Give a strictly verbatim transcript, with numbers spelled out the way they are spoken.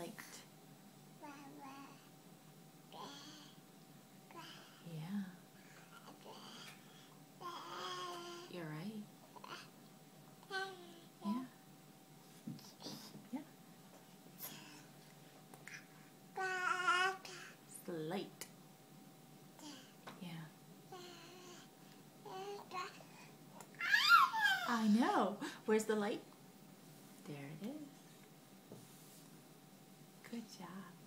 light. Yeah. You're right. Yeah. Yeah. It's the light. Yeah. I know. Where's the light? There it is. Good job.